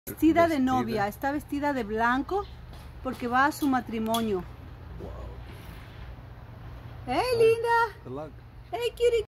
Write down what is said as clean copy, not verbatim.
Vestida de novia, está vestida de blanco porque va a su matrimonio. Wow. ¡Hey, linda! Good luck. ¡Hey, cutie!